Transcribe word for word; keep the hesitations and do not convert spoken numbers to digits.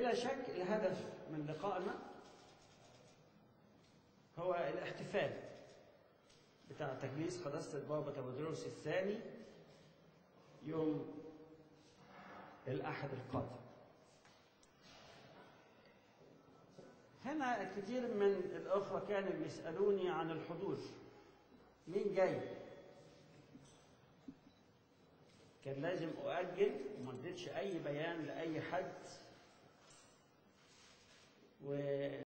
بلا شك الهدف من لقائنا هو الاحتفال بتاع تكريس قداسة البابا تودروس الثاني يوم الأحد القادم. هنا الكثير من الأخوة كانوا بيسألوني عن الحضور، مين جاي؟ كان لازم أؤجل وما اديتش أي بيان لأي حد، و